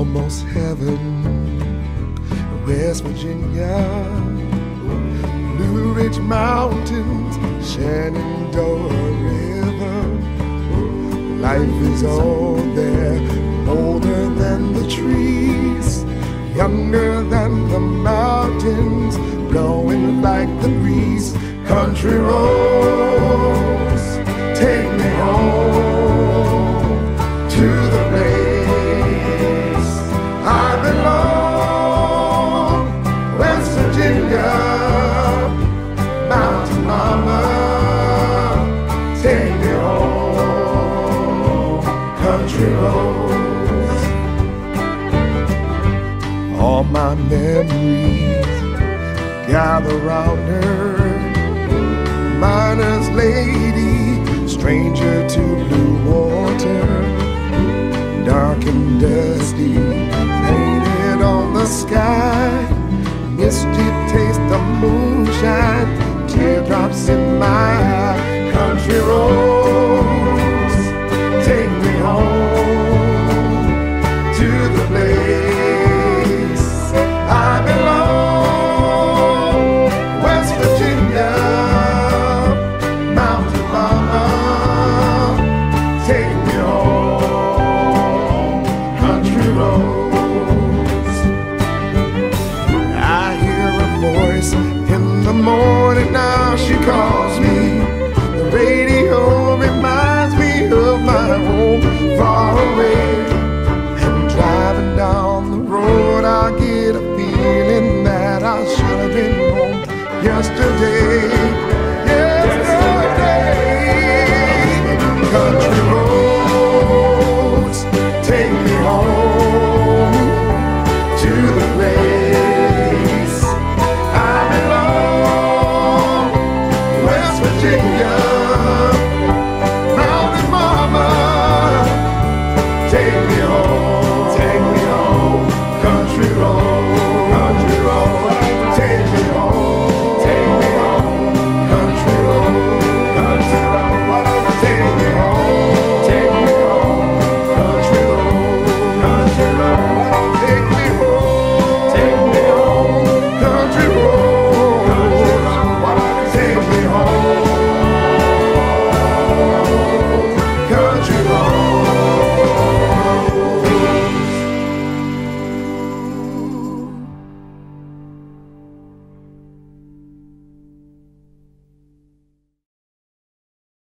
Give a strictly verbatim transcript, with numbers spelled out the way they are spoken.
almost heaven. West Virginia, Blue Ridge Mountains, Shenandoah River. Life is all there, older than the trees, younger than the mountains, blowing like the breeze. Country roads, take me home to the place I belong. West Virginia, Mountain Mama, take me home. Country roads. All my memories gather round her. Miner's lady, stranger to blue water, dark and dusty, painted on the sky. Misty taste of moonshine,